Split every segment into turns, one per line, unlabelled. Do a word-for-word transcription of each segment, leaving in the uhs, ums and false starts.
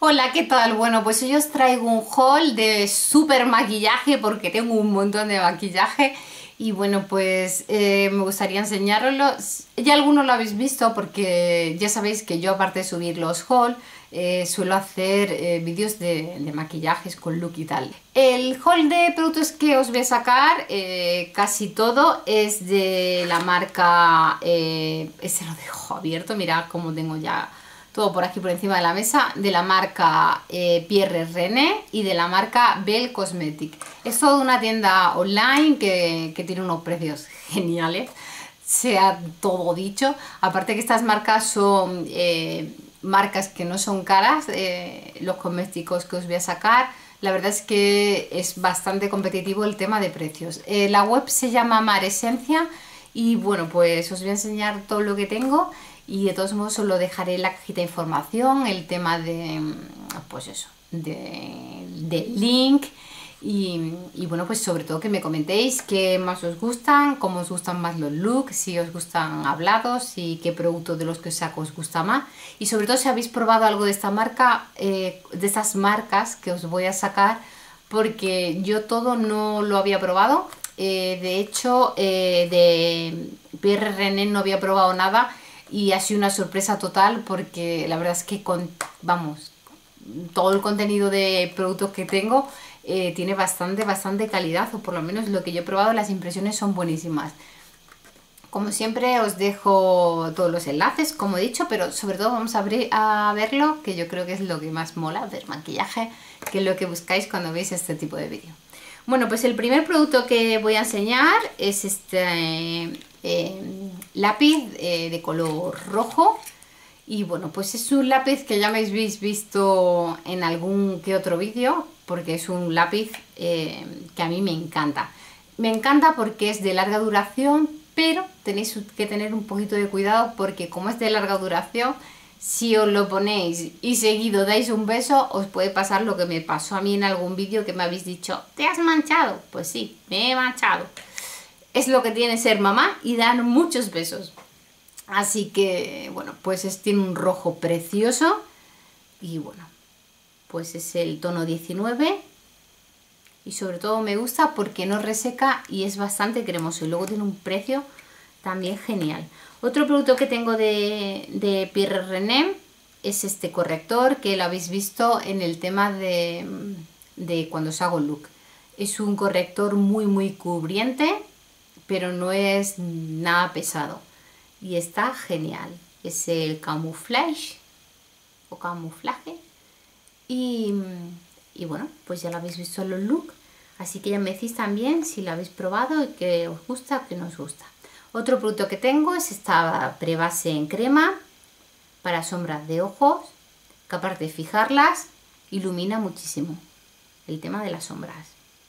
Hola, ¿qué tal? Bueno, pues hoy os traigo un haul de súper maquillaje porque tengo un montón de maquillaje y bueno, pues eh, me gustaría enseñároslo. Ya algunos lo habéis visto porque ya sabéis que yo, aparte de subir los haul, eh, suelo hacer eh, vídeos de, de maquillajes con look y tal. El haul de productos que os voy a sacar, eh, casi todo es de la marca, eh, este lo dejo abierto, mirad cómo tengo ya todo por aquí por encima de la mesa, de la marca eh, Pierre René y de la marca Belle Cosmetic. Es toda una tienda online que, que tiene unos precios geniales, sea todo dicho. Aparte que estas marcas son eh, marcas que no son caras, eh, los cosméticos que os voy a sacar. La verdad es que es bastante competitivo el tema de precios. Eh, la web se llama Maresencia y bueno, pues os voy a enseñar todo lo que tengo. Y de todos modos os lo dejaré en la cajita de información, el tema de, pues eso, de, de link y, y bueno, pues sobre todo que me comentéis qué más os gustan, cómo os gustan más los looks, si os gustan hablados y qué producto de los que os saco os gusta más. Y sobre todo si habéis probado algo de esta marca, eh, de estas marcas que os voy a sacar, porque yo todo no lo había probado. Eh, de hecho, eh, de Pierre René no había probado nada. Y ha sido una sorpresa total porque la verdad es que con, vamos, todo el contenido de productos que tengo eh, tiene bastante, bastante calidad, o por lo menos lo que yo he probado, las impresiones son buenísimas. Como siempre os dejo todos los enlaces, como he dicho, pero sobre todo vamos a, abrir, a verlo, que yo creo que es lo que más mola, ver maquillaje, que es lo que buscáis cuando veis este tipo de vídeo. Bueno, pues el primer producto que voy a enseñar es este eh, lápiz eh, de color rojo. Y bueno, pues es un lápiz que ya me habéis visto en algún que otro vídeo, porque es un lápiz eh, que a mí me encanta. Me encanta porque es de larga duración, pero tenéis que tener un poquito de cuidado porque como es de larga duración, si os lo ponéis y seguido dais un beso, os puede pasar lo que me pasó a mí en algún vídeo, que me habéis dicho, ¿te has manchado? Pues sí, me he manchado. Es lo que tiene ser mamá y dar muchos besos. Así que, bueno, pues es, tiene un rojo precioso y bueno, pues es el tono diecinueve y sobre todo me gusta porque no reseca y es bastante cremoso y luego tiene un precio también genial. Otro producto que tengo de, de Pierre René es este corrector que lo habéis visto en el tema de, de cuando os hago look. Es un corrector muy muy cubriente, pero no es nada pesado y está genial. Es el camuflaje o camuflaje y, y bueno, pues ya lo habéis visto en los looks, así que ya me decís también si lo habéis probado y que os gusta o que no os gusta. Otro producto que tengo es esta prebase en crema para sombras de ojos, que aparte de fijarlas, ilumina muchísimo el tema de las sombras.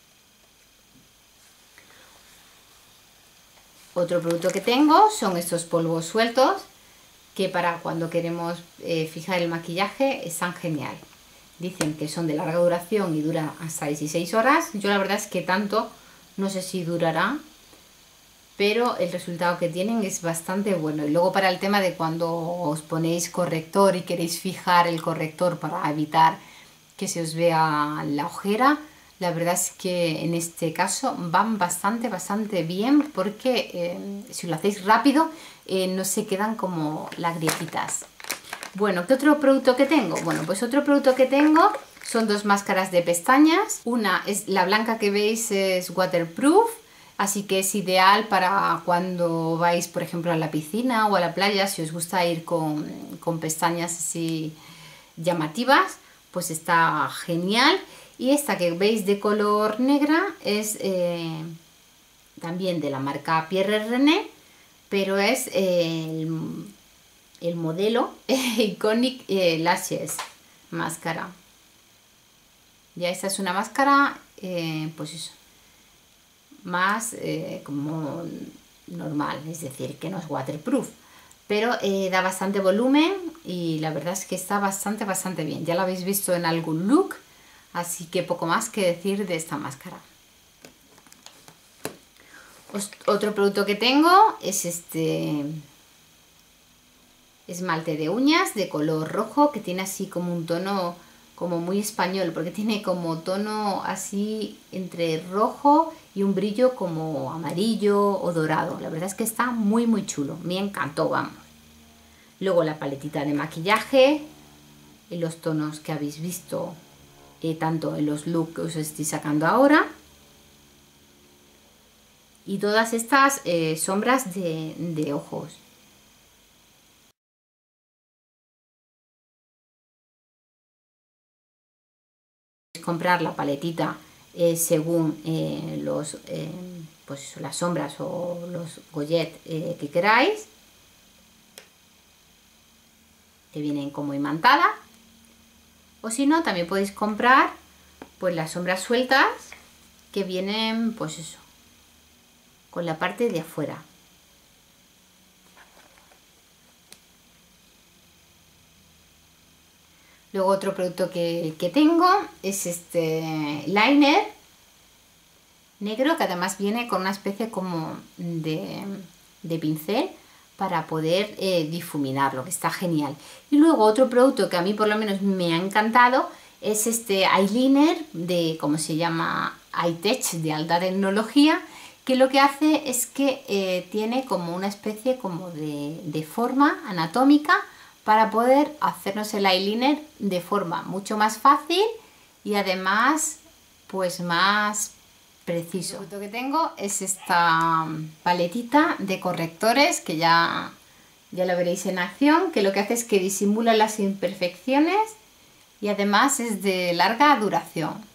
Otro producto que tengo son estos polvos sueltos, que para cuando queremos eh, fijar el maquillaje están genial. Dicen que son de larga duración y duran hasta dieciséis horas. Yo la verdad es que tanto no sé si durará, pero el resultado que tienen es bastante bueno. Y luego para el tema de cuando os ponéis corrector y queréis fijar el corrector para evitar que se os vea la ojera, la verdad es que en este caso van bastante, bastante bien porque eh, si lo hacéis rápido eh, no se quedan como las grietitas. Bueno, ¿qué otro producto que tengo? Bueno, pues otro producto que tengo son dos máscaras de pestañas. Una es la blanca que veis, es waterproof, así que es ideal para cuando vais, por ejemplo, a la piscina o a la playa, si os gusta ir con, con pestañas así llamativas, pues está genial. Y esta que veis de color negra es eh, también de la marca Pierre René, pero es eh, el, el modelo Iconic eh, Lashes máscara. Ya esta es una máscara, eh, pues eso, más eh, como normal, es decir, que no es waterproof, pero eh, da bastante volumen y la verdad es que está bastante, bastante bien. Ya lo habéis visto en algún look, así que poco más que decir de esta máscara. Otro producto que tengo es este esmalte de uñas de color rojo que tiene así como un tono como muy español, porque tiene como tono así entre rojo y un brillo como amarillo o dorado. La verdad es que está muy muy chulo, me encantó, vamos. Luego la paletita de maquillaje, en los tonos que habéis visto, eh, tanto en los looks que os estoy sacando ahora. Y todas estas eh, sombras de, de ojos. Comprar la paletita eh, según eh, los, eh, pues las sombras o los goyet eh, que queráis, que vienen como imantada, o si no también podéis comprar pues las sombras sueltas que vienen pues eso, con la parte de afuera. Luego otro producto que, que tengo es este liner negro, que además viene con una especie como de, de pincel para poder eh, difuminarlo, que está genial. Y luego otro producto que a mí por lo menos me ha encantado es este eyeliner de, ¿cómo se llama? iTech, de alta tecnología, que lo que hace es que eh, tiene como una especie como de, de forma anatómica para poder hacernos el eyeliner de forma mucho más fácil y además pues más preciso. El producto que tengo es esta paletita de correctores que ya, ya lo veréis en acción, que lo que hace es que disimula las imperfecciones y además es de larga duración.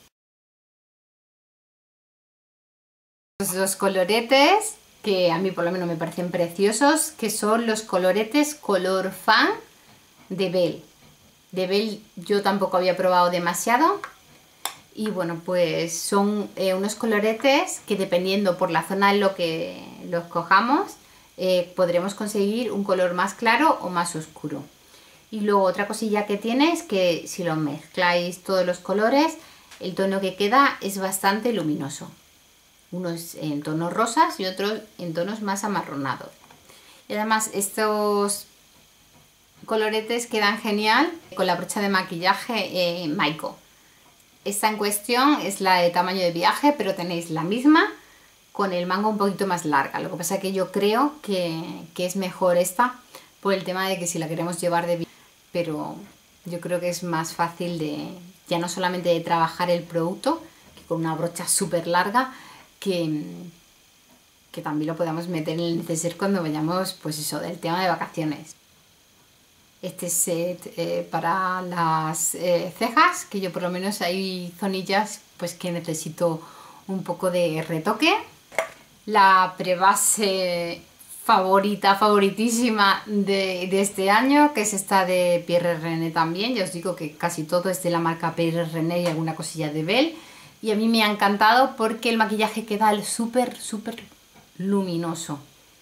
Los coloretes, que a mí por lo menos me parecen preciosos, que son los coloretes color fan de Belle. De Belle yo tampoco había probado demasiado. Y bueno, pues son eh, unos coloretes que dependiendo por la zona en lo que los cojamos, eh, podremos conseguir un color más claro o más oscuro. Y luego otra cosilla que tiene es que si lo mezcláis todos los colores, el tono que queda es bastante luminoso. Unos en tonos rosas y otros en tonos más amarronados. Y además estos coloretes quedan genial con la brocha de maquillaje eh, Maiko. Esta en cuestión es la de tamaño de viaje, pero tenéis la misma con el mango un poquito más larga. Lo que pasa es que yo creo que, que es mejor esta por el tema de que si la queremos llevar de viaje, pero yo creo que es más fácil de, ya no solamente de trabajar el producto, que con una brocha súper larga, que, que también lo podamos meter en el neceser cuando vayamos, pues eso, del tema de vacaciones. Este set eh, para las eh, cejas, que yo por lo menos hay zonillas pues que necesito un poco de retoque. La prebase favorita, favoritísima de, de este año, que es esta de Pierre René también. Ya os digo que casi todo es de la marca Pierre René y alguna cosilla de Belle. Y a mí me ha encantado porque el maquillaje queda súper, súper luminoso.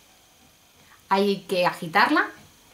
Hay que agitarla,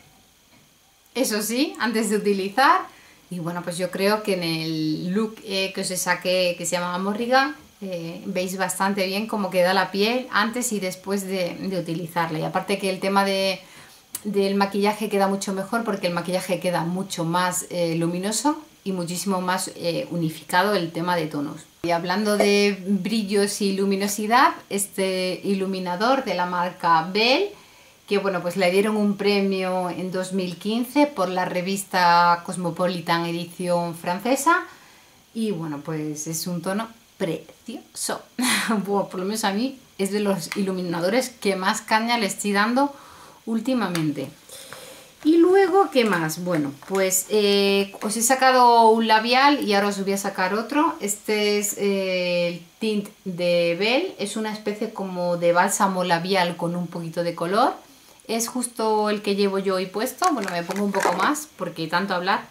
eso sí, antes de utilizar. Y bueno, pues yo creo que en el look eh, que os saqué, que se llama Morriga, eh, veis bastante bien cómo queda la piel antes y después de, de utilizarla. Y aparte que el tema de, del maquillaje queda mucho mejor porque el maquillaje queda mucho más eh, luminoso y muchísimo más eh, unificado el tema de tonos. Y hablando de brillos y luminosidad, este iluminador de la marca Belle, que bueno, pues le dieron un premio en dos mil quince por la revista Cosmopolitan edición francesa y bueno, pues es un tono precioso. Bueno, por lo menos a mí es de los iluminadores que más caña le estoy dando últimamente. Y luego, ¿qué más? Bueno, pues eh, os he sacado un labial y ahora os voy a sacar otro. Este es eh, el tint de Belle, es una especie como de bálsamo labial con un poquito de color. Es justo el que llevo yo hoy puesto. Bueno, me pongo un poco más porque tanto hablar.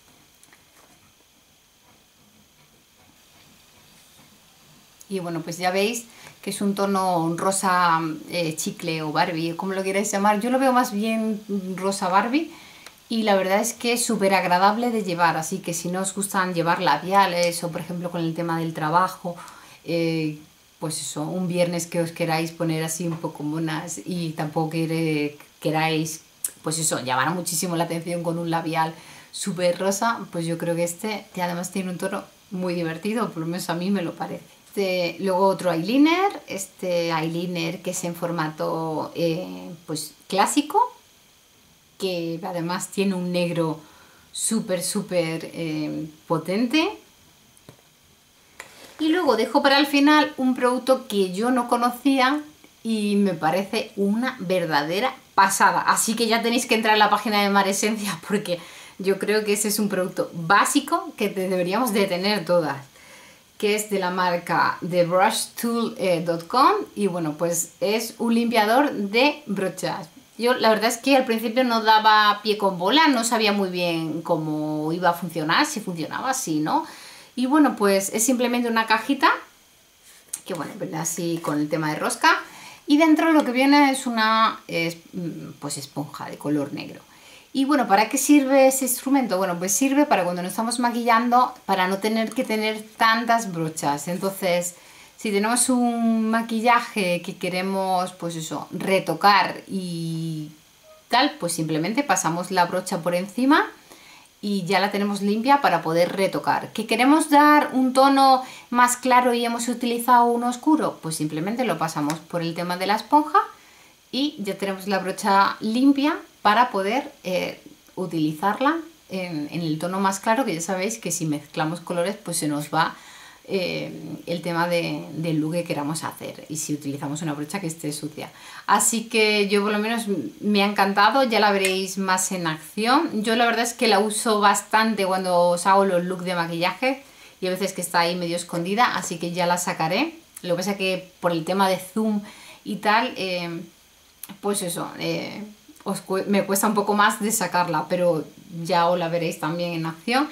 Y bueno, pues ya veis que es un tono rosa eh, chicle o Barbie, como lo queráis llamar. Yo lo veo más bien rosa Barbie y la verdad es que es súper agradable de llevar. Así que si no os gustan llevar labiales o por ejemplo con el tema del trabajo, eh, pues eso, un viernes que os queráis poner así un poco monas y tampoco queráis, pues eso, llamar muchísimo la atención con un labial súper rosa, pues yo creo que este, que además tiene un tono muy divertido, por lo menos a mí me lo parece. Este, luego otro eyeliner, este eyeliner que es en formato eh, pues clásico, que además tiene un negro súper súper eh, potente. Y luego dejo para el final un producto que yo no conocía y me parece una verdadera pasada. Así que ya tenéis que entrar a la página de Maresencia porque yo creo que ese es un producto básico que deberíamos de tener todas, que es de la marca the brush tool punto com y bueno, pues es un limpiador de brochas. Yo la verdad es que al principio no daba pie con bola, no sabía muy bien cómo iba a funcionar, si funcionaba, si no. Y bueno, pues es simplemente una cajita que bueno, viene así con el tema de rosca y dentro lo que viene es una es, pues esponja de color negro. Y bueno, ¿para qué sirve ese instrumento? Bueno, pues sirve para cuando nos estamos maquillando, para no tener que tener tantas brochas. Entonces, si tenemos un maquillaje que queremos, pues eso, retocar y tal, pues simplemente pasamos la brocha por encima y ya la tenemos limpia para poder retocar. ¿Que queremos dar un tono más claro y hemos utilizado uno oscuro? Pues simplemente lo pasamos por el tema de la esponja y ya tenemos la brocha limpia para poder eh, utilizarla en, en el tono más claro, que ya sabéis que si mezclamos colores pues se nos va eh, el tema de, del look que queramos hacer y si utilizamos una brocha que esté sucia. Así que yo por lo menos me ha encantado, ya la veréis más en acción. Yo la verdad es que la uso bastante cuando os hago los looks de maquillaje y a veces que está ahí medio escondida, así que ya la sacaré. Lo que pasa es que por el tema de zoom y tal, eh, pues eso, eh, os cu me cuesta un poco más de sacarla, pero ya os la veréis también en acción.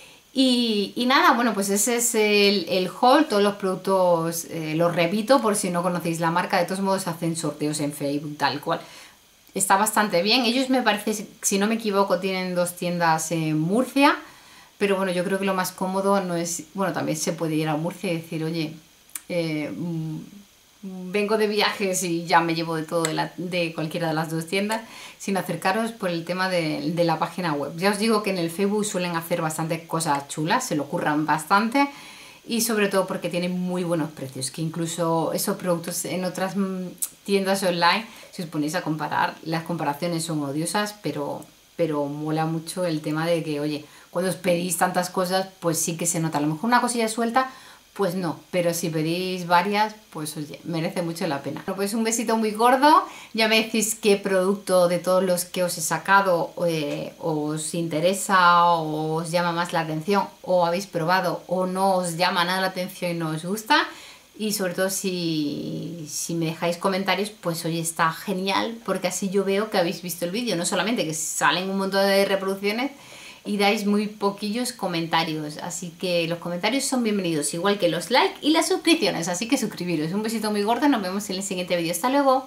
Y, y nada, bueno, pues ese es el, el haul, todos los productos eh, los repito por si no conocéis la marca, de todos modos hacen sorteos en Facebook, tal cual. Está bastante bien, ellos me parece, si no me equivoco, tienen dos tiendas en Murcia, pero bueno, yo creo que lo más cómodo no es, bueno, también se puede ir a Murcia y decir, oye, eh, vengo de viajes y ya me llevo de todo de, la, de cualquiera de las dos tiendas, sin acercaros por el tema de, de la página web. Ya os digo que en el Facebook suelen hacer bastantes cosas chulas, se lo curran bastante y sobre todo porque tienen muy buenos precios, que incluso esos productos en otras tiendas online, si os ponéis a comparar, las comparaciones son odiosas, pero, pero mola mucho el tema de que, oye, cuando os pedís tantas cosas, pues sí que se nota. A lo mejor una cosilla suelta, pues no, pero si pedís varias, pues oye, merece mucho la pena. Bueno, pues un besito muy gordo, ya me decís qué producto de todos los que os he sacado eh, os interesa o os llama más la atención o habéis probado o no os llama nada la atención y no os gusta. Y sobre todo si, si me dejáis comentarios, pues oye, está genial porque así yo veo que habéis visto el vídeo, no solamente que salen un montón de reproducciones, y dais muy poquillos comentarios, así que los comentarios son bienvenidos, igual que los likes y las suscripciones, así que suscribiros. Un besito muy gordo, nos vemos en el siguiente vídeo, hasta luego.